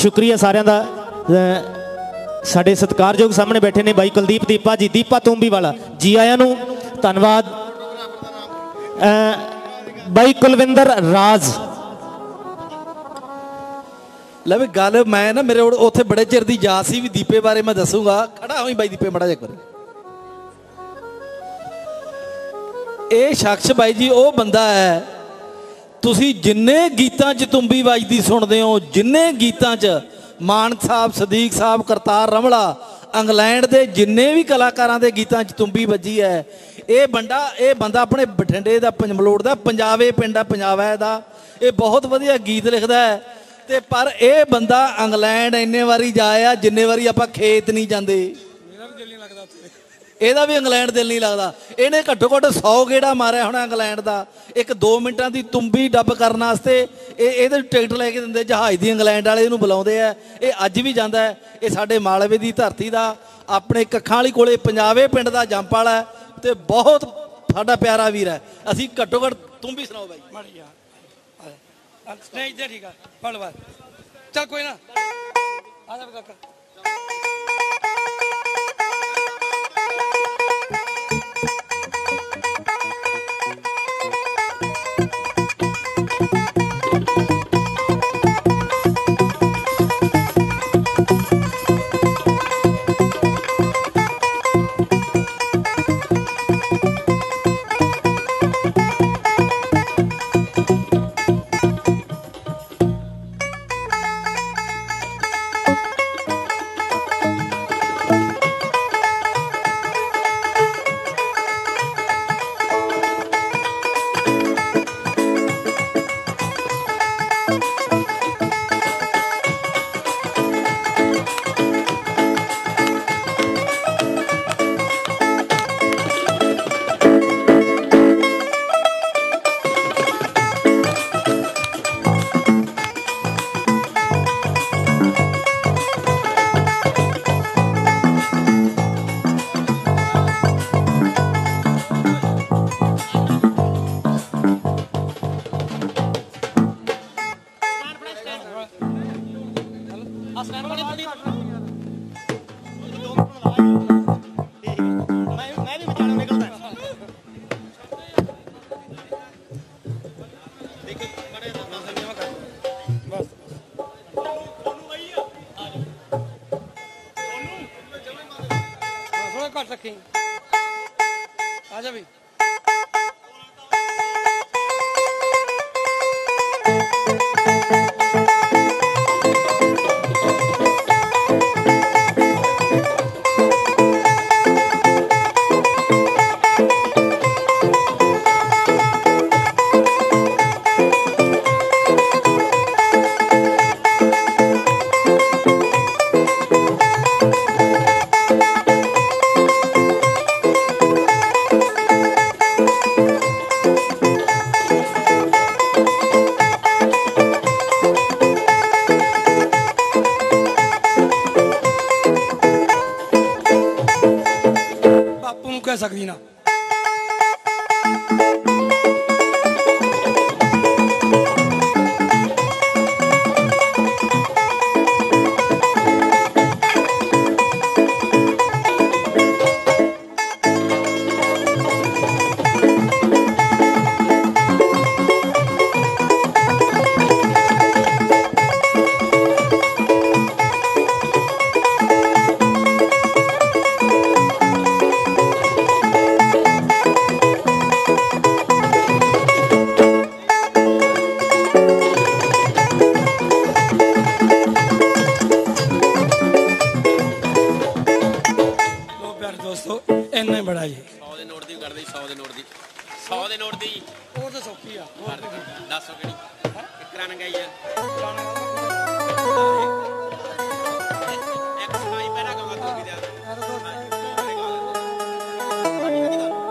शुक्रिया सारिਆਂ ਦਾ। ਸਾਡੇ ਸਤਿਕਾਰਯੋਗ ਸਾਹਮਣੇ ਬੈਠੇ ਨੇ ਬਾਈ ਕੁਲਦੀਪ ਦੀਪਾ ਜੀ, ਦੀਪਾ ਤੁੰਬੀ ਵਾਲਾ ਜੀ ਆਇਆਂ ਨੂੰ ਧੰਨਵਾਦ। ਬਾਈ ਕੁਲਵਿੰਦਰ ਰਾਜ ਲੈ ਵੀ ਗੱਲ ਮੈਂ ਨਾ ਮੇਰੇ ਉੱਥੇ ਬੜੇ ਚਿਰ ਦੀ ਯਾਦ ਸੀ ਵੀ ਦੀਪੇ ਬਾਰੇ ਮੈਂ ਦੱਸੂਗਾ। ਖੜਾ ਹੋਈ ਬਾਈ ਦੀਪੇ ਮੜਾ ਜਿਹਾ ਕਰੇ। ਇਹ ਸ਼ਖਸ ਬਾਈ ਜੀ ਉਹ ਬੰਦਾ ਹੈ, ਤੁਸੀਂ ਜਿੰਨੇ ਗੀਤਾਂ 'ਚ ਤੁੰਬੀ ਵੱਜਦੀ ਸੁਣਦੇ ਹੋ, ਜਿੰਨੇ ਗੀਤਾਂ 'ਚ ਮਾਨ ਸਾਹਿਬ, ਸਦੀਕ ਸਾਹਿਬ, ਕਰਤਾਰ ਰਮਲਾ, ਇੰਗਲੈਂਡ ਦੇ ਜਿੰਨੇ ਵੀ ਕਲਾਕਾਰਾਂ ਦੇ ਗੀਤਾਂ 'ਚ ਤੁੰਬੀ ਵੱਜੀ ਹੈ, ਇਹ ਬੰਦਾ ਆਪਣੇ ਬਠਿੰਡੇ ਦਾ, ਪੰਜਮਲੋੜ ਦਾ, ਪੰਜਾਬੇ ਪਿੰਡ ਆ ਪੰਜਾਬਾ ਦਾ। ਇਹ ਬਹੁਤ ਵਧੀਆ ਗੀਤ ਲਿਖਦਾ ਹੈ ਤੇ ਪਰ ਇਹ ਬੰਦਾ ਇੰਗਲੈਂਡ ਇੰਨੇ ਵਾਰੀ ਜਾਇਆ ਜਿੰਨੇ ਵਾਰੀ ਆਪਾਂ ਖੇਤ ਨਹੀਂ ਜਾਂਦੇ। ਇਹਦਾ ਵੀ ਇੰਗਲੈਂਡ ਦਿਲ ਨਹੀਂ ਲੱਗਦਾ। ਇਹਨੇ ਘੱਟੋ ਘੱਟ 100 ਗੇੜਾ ਮਾਰਿਆ ਹੋਣਾ ਇੰਗਲੈਂਡ ਦਾ। ਇੱਕ 2 ਮਿੰਟਾਂ ਦੀ ਤੁੰਬੀ ਡੱਬ ਕਰਨ ਵਾਸਤੇ ਇਹਦੇ ਟਿਕਟ ਲੈ ਕੇ ਦਿੰਦੇ ਜਹਾਜ਼ ਦੀ, ਇੰਗਲੈਂਡ ਵਾਲੇ ਇਹਨੂੰ ਬੁਲਾਉਂਦੇ ਆ। ਇਹ ਅੱਜ ਵੀ ਜਾਂਦਾ ਹੈ। ਇਹ ਸਾਡੇ ਮਾਲਵੇ ਦੀ ਧਰਤੀ ਦਾ, ਆਪਣੇ ਕੱਖਾਂ ਵਾਲੀ ਕੋਲੇ ਪੰਜਾਬੇ ਪਿੰਡ ਦਾ ਜੰਪ ਵਾਲਾ ਤੇ ਬਹੁਤ ਸਾਡਾ ਪਿਆਰਾ ਵੀਰ ਹੈ। ਅਸੀਂ ਘੱਟੋ ਘੱਟ ਤੁੰਬੀ ਸੁਣਾਓ ਬਾਈ। ਨਹੀਂ ਇੱਧਰ ਠੀਕ ਆ, ਫੜ ਬਾਤ ਚੱਲ ਕੋਈ ਨਾ ਆ ਜਾ ਕਾਕਾ। ਘੱਟ ਰੱਖੀ ਆ ਜਾ ਵੀ। ਕਹਿ ਸਕਦੀ ਨਾ। ਇੰਨਾ ਹੀ ਬੜਾ ਜੀ। 100 ਦੇ ਨੋਟ ਦੀ ਕਰਦੇ 100 ਦੇ ਨੋਟ ਦੀ 100 ਦੇ ਨੋਟ ਦੀ ਉਹ ਤਾਂ ਸੌਖੀ ਆ। ਦੱਸੋ ਕਿਹੜੀ ਇੱਕ ਰਨ ਗਈ ਆ।